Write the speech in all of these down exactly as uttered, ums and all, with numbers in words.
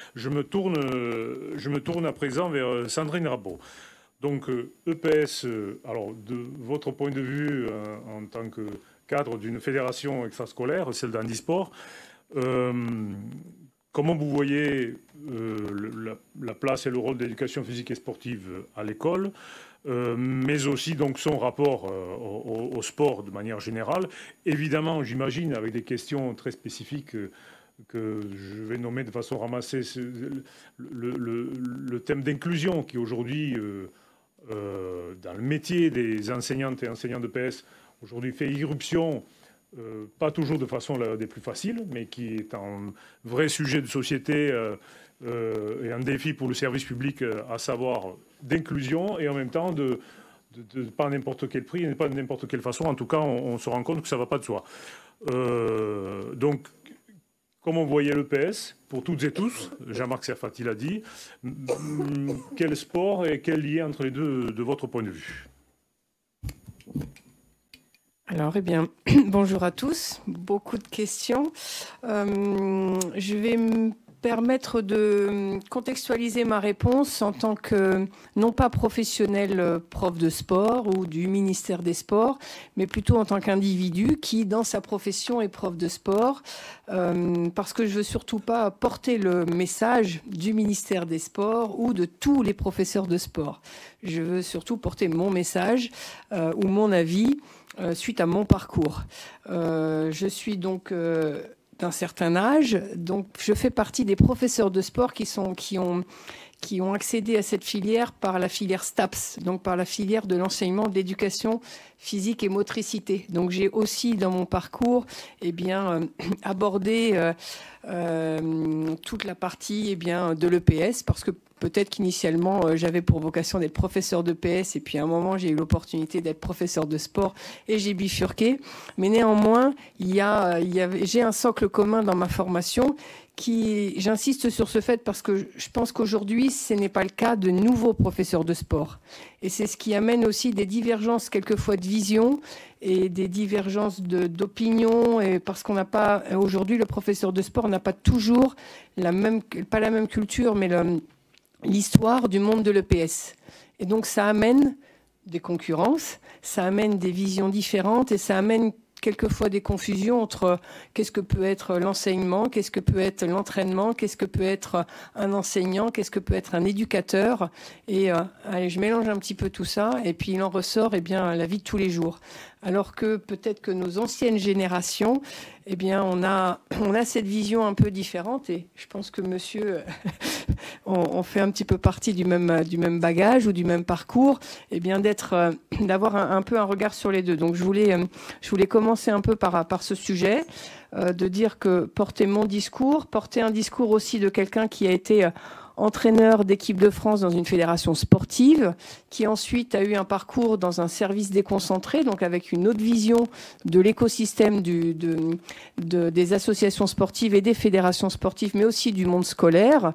Je me tourne, je me tourne à présent vers Sandrine Rabot. Donc, E P S, alors de votre point de vue en tant que cadre d'une fédération extrascolaire, celle d'Handisport, euh, comment vous voyez euh, la, la place et le rôle de l'éducation physique et sportive à l'école, euh, mais aussi donc son rapport euh, au, au sport de manière générale. Évidemment, j'imagine, avec des questions très spécifiques euh, que je vais nommer de façon ramassée, le, le, le, le thème d'inclusion qui aujourd'hui, euh, euh, dans le métier des enseignantes et enseignants de P S, aujourd'hui fait irruption. Euh, pas toujours de façon la, des plus faciles, mais qui est un vrai sujet de société euh, euh, et un défi pour le service public, euh, à savoir d'inclusion et en même temps de, de, de pas à n'importe quel prix et pas de n'importe quelle façon. En tout cas, on, on se rend compte que ça ne va pas de soi. Euh, donc, comment vous voyez l'E P S pour toutes et tous? Jean-Marc Serfati l'a dit. Quel sport et quel lien entre les deux de votre point de vue? Alors, eh bien, bonjour à tous. Beaucoup de questions. Euh, je vais me permettre de contextualiser ma réponse en tant que, non pas professionnel prof de sport ou du ministère des Sports, mais plutôt en tant qu'individu qui, dans sa profession, est prof de sport, euh, parce que je veux surtout pas porter le message du ministère des Sports ou de tous les professeurs de sport. Je veux surtout porter mon message euh, ou mon avis Euh, suite à mon parcours. Euh, je suis donc euh, d'un certain âge, donc je fais partie des professeurs de sport qui, sont, qui, ont, qui ont accédé à cette filière par la filière STAPS, donc par la filière de l'enseignement de l'éducation physique et motricité. Donc j'ai aussi dans mon parcours eh bien, euh, abordé euh, euh, toute la partie eh bien, de l'E P S, parce que peut-être qu'initialement, euh, j'avais pour vocation d'être professeur de P S et puis à un moment, j'ai eu l'opportunité d'être professeur de sport et j'ai bifurqué. Mais néanmoins, il y a, il y avait, j'ai un socle commun dans ma formation qui, j'insiste sur ce fait parce que je pense qu'aujourd'hui, ce n'est pas le cas de nouveaux professeurs de sport. Et c'est ce qui amène aussi des divergences quelquefois de vision et des divergences de, d'opinion, et parce qu'on n'a pas, aujourd'hui, le professeur de sport n'a pas toujours la même, pas la même culture, mais le, l'histoire du monde de l'E P S. Et donc ça amène des concurrences, ça amène des visions différentes et ça amène quelquefois des confusions entre qu'est-ce que peut être l'enseignement, qu'est-ce que peut être l'entraînement, qu'est-ce que peut être un enseignant, qu'est-ce que peut être un éducateur. Et euh, allez, je mélange un petit peu tout ça et puis il en ressort eh bien, la vie de tous les jours. Alors que peut-être que nos anciennes générations, eh bien, on a, on a cette vision un peu différente et je pense que monsieur, on, on fait un petit peu partie du même, du même bagage ou du même parcours, eh bien, d'être, d'avoir un, un peu un regard sur les deux. Donc, je voulais, je voulais commencer un peu par, par ce sujet, euh, de dire que porter mon discours, porter un discours aussi de quelqu'un qui a été euh, entraîneur d'équipe de France dans une fédération sportive, qui ensuite a eu un parcours dans un service déconcentré, donc avec une autre vision de l'écosystème du, de, de, des associations sportives et des fédérations sportives, mais aussi du monde scolaire.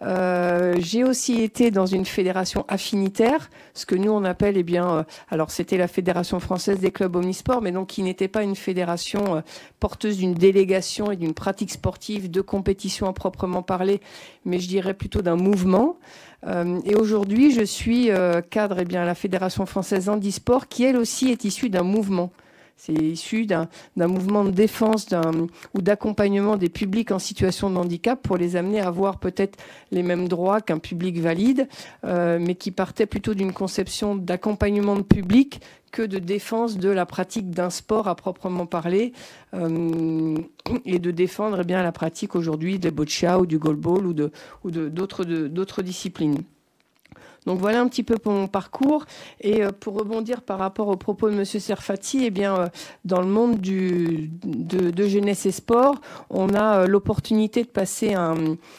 Euh, j'ai aussi été dans une fédération affinitaire, ce que nous on appelle, eh bien, euh, alors c'était la Fédération française des clubs omnisports, mais donc qui n'était pas une fédération euh, porteuse d'une délégation et d'une pratique sportive de compétition à proprement parler, mais je dirais plutôt d'un mouvement. Euh, et aujourd'hui, je suis euh, cadre eh bien, à la Fédération française handisport, qui elle aussi est issue d'un mouvement. C'est issu d'un, d'un mouvement de défense d'un, ou d'accompagnement des publics en situation de handicap pour les amener à avoir peut-être les mêmes droits qu'un public valide, euh, mais qui partait plutôt d'une conception d'accompagnement de public que de défense de la pratique d'un sport à proprement parler, euh, et de défendre eh bien, la pratique aujourd'hui des boccia ou du goalball ou, de, ou de, d'autres, de, d'autres disciplines. Donc voilà un petit peu pour mon parcours. Et pour rebondir par rapport aux propos de M. Serfati, eh bien, dans le monde du, de, de jeunesse et sport, on a l'opportunité de passer un,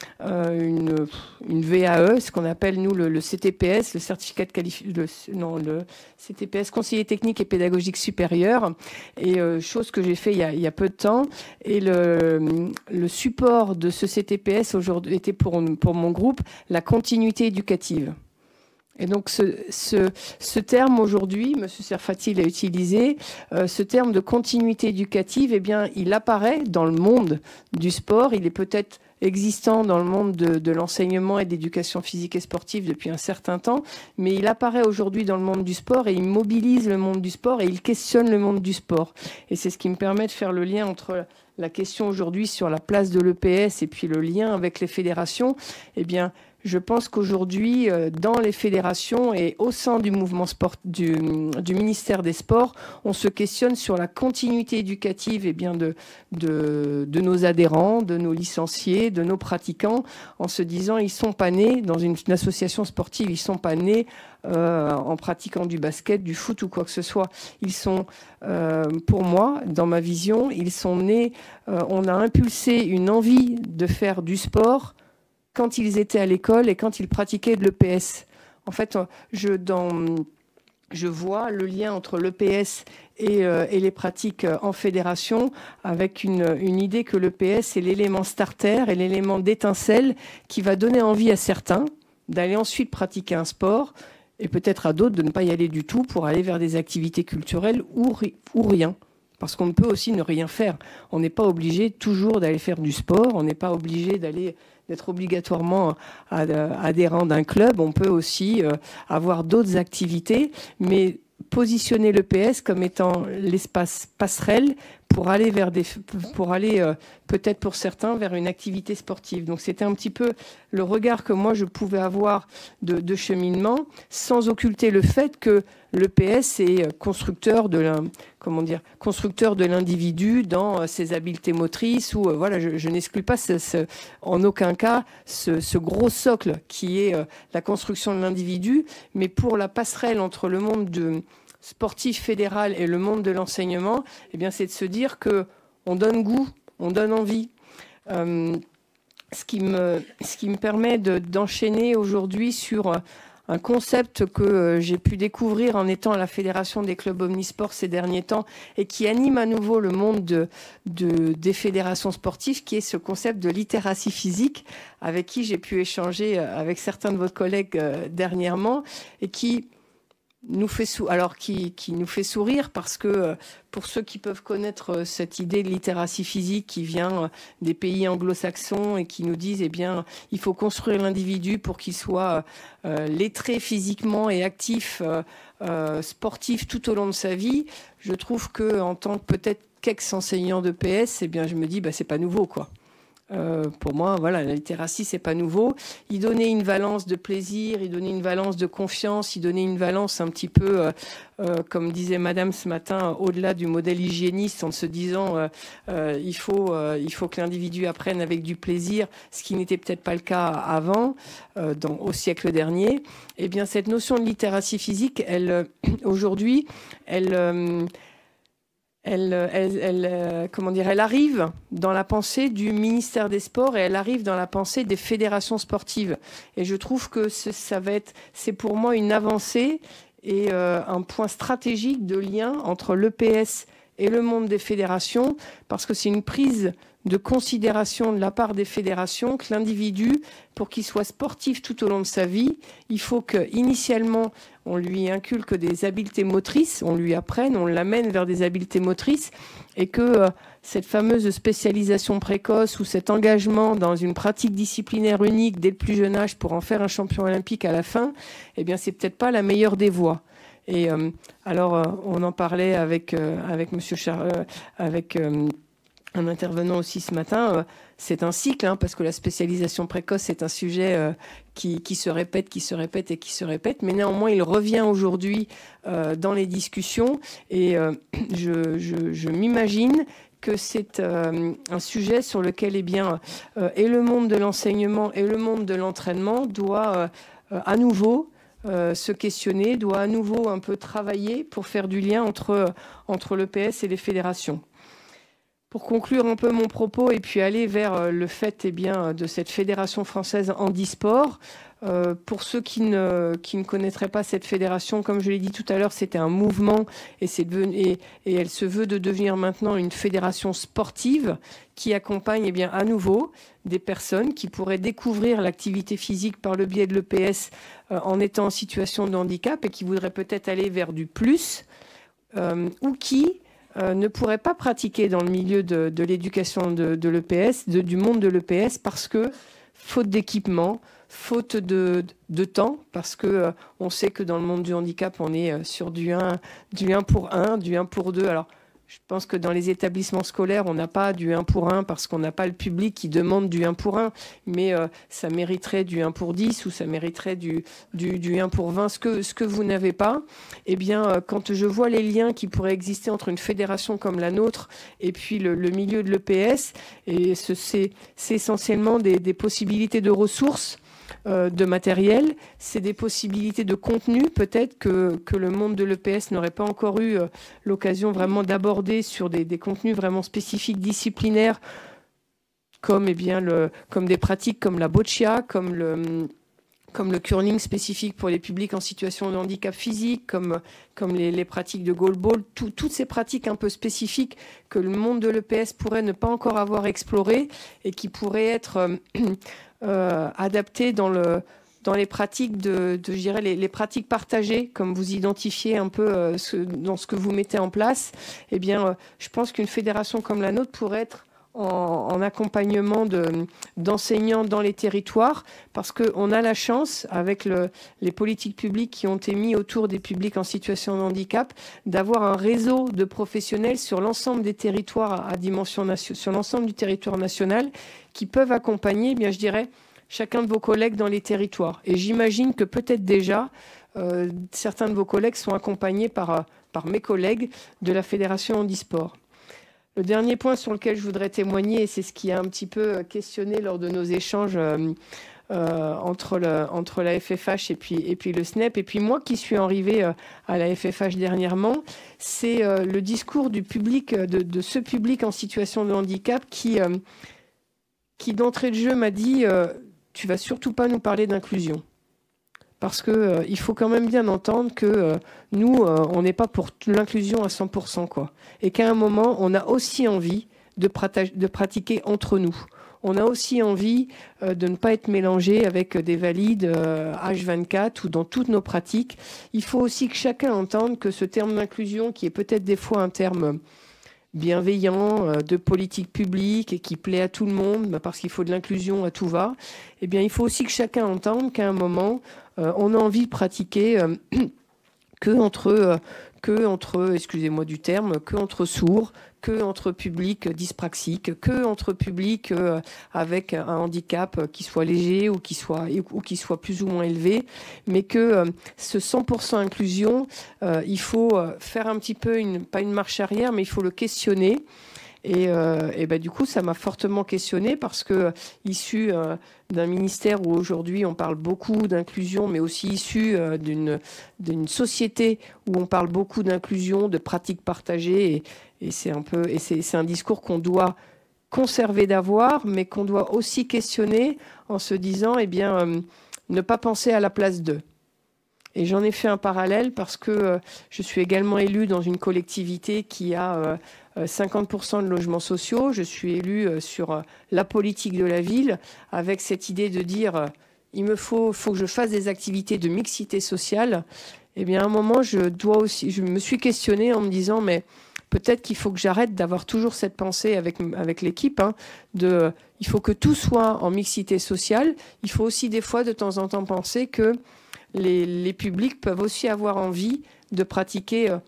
une, une V A E, ce qu'on appelle nous le, le C T P S, le certificat de qualification, non, le C T P S, conseiller technique et pédagogique supérieur, et euh, chose que j'ai fait il y, a, il y a peu de temps. Et le, le support de ce C T P S aujourd'hui était pour, pour mon groupe la continuité éducative. Et donc ce, ce, ce terme aujourd'hui, M. Serfati l'a utilisé, euh, ce terme de continuité éducative, eh bien, il apparaît dans le monde du sport. Il est peut-être existant dans le monde de, de l'enseignement et de l'éducation physique et sportive depuis un certain temps, mais il apparaît aujourd'hui dans le monde du sport et il mobilise le monde du sport et il questionne le monde du sport. Et c'est ce qui me permet de faire le lien entre la question aujourd'hui sur la place de l'E P S et puis le lien avec les fédérations. Eh bien, je pense qu'aujourd'hui, dans les fédérations et au sein du mouvement sport, du, du ministère des Sports, on se questionne sur la continuité éducative eh bien de, de, de nos adhérents, de nos licenciés, de nos pratiquants, en se disant ils sont pas nés dans une, une association sportive, ils sont pas nés euh, en pratiquant du basket, du foot ou quoi que ce soit. Ils sont, euh, pour moi, dans ma vision, ils sont nés, euh, on a impulsé une envie de faire du sport quand ils étaient à l'école et quand ils pratiquaient de l'E P S. En fait, je, dans, je vois le lien entre l'E P S et, euh, et les pratiques en fédération avec une, une idée que l'E P S est l'élément starter et l'élément d'étincelle qui va donner envie à certains d'aller ensuite pratiquer un sport et peut-être à d'autres de ne pas y aller du tout pour aller vers des activités culturelles ou, ou rien. Parce qu'on peut aussi ne rien faire. On n'est pas obligé toujours d'aller faire du sport, on n'est pas obligé d'aller d'être obligatoirement adhérent d'un club. On peut aussi euh, avoir d'autres activités, mais positionner l'E P S comme étant l'espace passerelle pour aller vers des, pour aller euh, peut-être pour certains vers une activité sportive. Donc c'était un petit peu le regard que moi je pouvais avoir de, de cheminement, sans occulter le fait que l'E P S est constructeur de l'un, comment dire, constructeur de l'individu dans ses habiletés motrices. Ou euh, voilà, je, je n'exclus pas ce, ce, en aucun cas ce, ce gros socle qui est euh, la construction de l'individu, mais pour la passerelle entre le monde de sportif fédéral et le monde de l'enseignement, eh bien, c'est de se dire que on donne goût, on donne envie. Euh, ce qui me, ce qui me permet de, d'enchaîner aujourd'hui sur un concept que j'ai pu découvrir en étant à la Fédération des clubs omnisports ces derniers temps et qui anime à nouveau le monde de, de, des fédérations sportives, qui est ce concept de littératie physique, avec qui j'ai pu échanger avec certains de vos collègues dernièrement et qui nous fait sou- alors qui, qui nous fait sourire parce que euh, pour ceux qui peuvent connaître euh, cette idée de littératie physique qui vient euh, des pays anglo-saxons et qui nous disent eh bien il faut construire l'individu pour qu'il soit euh, lettré physiquement et actif, euh, euh, sportif tout au long de sa vie, je trouve que en tant que peut-être qu'ex-enseignant de P S, eh bien je me dis bah c'est pas nouveau quoi. Euh, pour moi, voilà, la littératie, c'est pas nouveau. Il donnait une valence de plaisir, il donnait une valence de confiance, il donnait une valence un petit peu, euh, euh, comme disait Madame ce matin, au-delà du modèle hygiéniste, en se disant euh, euh, il faut, euh, il faut que l'individu apprenne avec du plaisir, ce qui n'était peut-être pas le cas avant, euh, dans, au siècle dernier. Eh bien, cette notion de littératie physique, elle, aujourd'hui, elle euh, Elle, elle, elle, comment dire, elle arrive dans la pensée du ministère des Sports et elle arrive dans la pensée des fédérations sportives. Et je trouve que ça va être, c'est pour moi une avancée et euh, un point stratégique de lien entre l'E P S et le monde des fédérations, parce que c'est une prise de considération de la part des fédérations que l'individu, pour qu'il soit sportif tout au long de sa vie, il faut qu'initialement, on lui inculque des habiletés motrices, on lui apprenne, on l'amène vers des habiletés motrices, et que euh, cette fameuse spécialisation précoce ou cet engagement dans une pratique disciplinaire unique dès le plus jeune âge pour en faire un champion olympique à la fin, eh bien, c'est peut-être pas la meilleure des voies. Et euh, alors, euh, on en parlait avec, euh, avec Monsieur Char... Euh, avec euh, un intervenant aussi ce matin, euh, c'est un cycle, hein, parce que la spécialisation précoce, c'est un sujet euh, qui, qui se répète, qui se répète et qui se répète, mais néanmoins, il revient aujourd'hui euh, dans les discussions, et euh, je, je, je m'imagine que c'est euh, un sujet sur lequel eh bien, euh, et le monde de l'enseignement et le monde de l'entraînement doit euh, euh, à nouveau euh, se questionner, doit à nouveau un peu travailler pour faire du lien entre, entre l'E P S et les fédérations. Pour conclure un peu mon propos et puis aller vers le fait eh bien, de cette Fédération française handisport, Euh, pour ceux qui ne, qui ne connaîtraient pas cette fédération, comme je l'ai dit tout à l'heure, c'était un mouvement et, c'est devenu, et, et elle se veut de devenir maintenant une fédération sportive qui accompagne eh bien, à nouveau des personnes qui pourraient découvrir l'activité physique par le biais de l'E P S euh, en étant en situation de handicap et qui voudraient peut-être aller vers du plus euh, ou qui euh, ne pourraient pas pratiquer dans le milieu de, de l'éducation de, de l'E P S, de, du monde de l'E P S parce que faute d'équipement, faute de, de temps, parce que euh, on sait que dans le monde du handicap, on est euh, sur du un, du un pour un, du un pour deux. Alors, je pense que dans les établissements scolaires, on n'a pas du un pour un parce qu'on n'a pas le public qui demande du un pour un, mais euh, ça mériterait du un pour dix ou ça mériterait du, du, du un pour vingt. Ce que, ce que vous n'avez pas, eh bien, euh, quand je vois les liens qui pourraient exister entre une fédération comme la nôtre et puis le, le milieu de l'E P S, et ce, c'est, c'est essentiellement des, des possibilités de ressources, Euh, de matériel, c'est des possibilités de contenu peut-être que, que le monde de l'E P S n'aurait pas encore eu euh, l'occasion vraiment d'aborder sur des, des contenus vraiment spécifiques, disciplinaires, comme, eh bien, le, comme des pratiques comme la boccia, comme le, comme le curling spécifique pour les publics en situation de handicap physique, comme, comme les, les pratiques de goalball, tout, toutes ces pratiques un peu spécifiques que le monde de l'E P S pourrait ne pas encore avoir explorées et qui pourraient être... Euh, Euh, adapté dans, le, dans les pratiques de, de je dirais les, les pratiques partagées, comme vous identifiez un peu euh, ce, dans ce que vous mettez en place. Eh bien, euh, je pense qu'une fédération comme la nôtre pourrait être en, en accompagnement de, d'enseignants dans les territoires, parce qu'on a la chance, avec le, les politiques publiques qui ont été mises autour des publics en situation de handicap, d'avoir un réseau de professionnels sur l'ensemble des territoires à dimension nation, sur l'ensemble du territoire national, qui peuvent accompagner, eh bien, je dirais, chacun de vos collègues dans les territoires. Et j'imagine que peut-être déjà, euh, certains de vos collègues sont accompagnés par, par mes collègues de la Fédération Handisport. Le dernier point sur lequel je voudrais témoigner, et c'est ce qui a un petit peu questionné lors de nos échanges euh, euh, entre, le, entre la F F H et puis, et puis le S N E P, et puis moi qui suis arrivée euh, à la F F H dernièrement, c'est euh, le discours du public, de, de ce public en situation de handicap qui... Euh, qui d'entrée de jeu m'a dit euh, « tu vas surtout pas nous parler d'inclusion ». Parce qu'il euh, faut quand même bien entendre que euh, nous, euh, on n'est pas pour l'inclusion à cent pour cent, quoi. Et qu'à un moment, on a aussi envie de, prata- de pratiquer entre nous. On a aussi envie euh, de ne pas être mélangé avec des valides euh, H vingt-quatre ou dans toutes nos pratiques. Il faut aussi que chacun entende que ce terme d'inclusion, qui est peut-être des fois un terme... bienveillant, euh, de politique publique et qui plaît à tout le monde, bah parce qu'il faut de l'inclusion à tout va, eh bien, il faut aussi que chacun entende qu'à un moment, euh, on a envie de pratiquer euh, que entre, euh, que entre, excusez-moi du terme, que entre sourds, que entre publics dyspraxiques, que entre publics euh, avec un handicap qui soit léger ou qui soit, ou qui soit plus ou moins élevé, mais que euh, ce cent pour cent inclusion, euh, il faut faire un petit peu, une, pas une marche arrière, mais il faut le questionner. Et, euh, et ben, du coup, ça m'a fortement questionné parce que, issu euh, d'un ministère où aujourd'hui on parle beaucoup d'inclusion, mais aussi issu euh, d'une, d'une société où on parle beaucoup d'inclusion, de pratiques partagées, et, et c'est un peu, et c'est, c'est un discours qu'on doit conserver d'avoir, mais qu'on doit aussi questionner en se disant, eh bien, euh, ne pas penser à la place d'eux. Et j'en ai fait un parallèle parce que euh, je suis également élue dans une collectivité qui a euh, cinquante pour cent de logements sociaux. Je suis élue euh, sur euh, la politique de la ville avec cette idée de dire euh, il me faut, faut que je fasse des activités de mixité sociale. Eh bien, à un moment, je, dois aussi, je me suis questionnée en me disant mais peut-être qu'il faut que j'arrête d'avoir toujours cette pensée avec, avec l'équipe, hein, de il faut que tout soit en mixité sociale. Il faut aussi des fois, de temps en temps, penser que Les, les publics peuvent aussi avoir envie de pratiquer euh,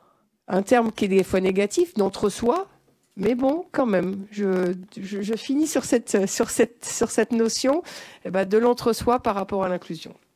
un terme qui est des fois négatif, d'entre-soi, mais bon, quand même, je, je, je finis sur cette, sur cette, sur cette notion eh ben, de l'entre-soi par rapport à l'inclusion.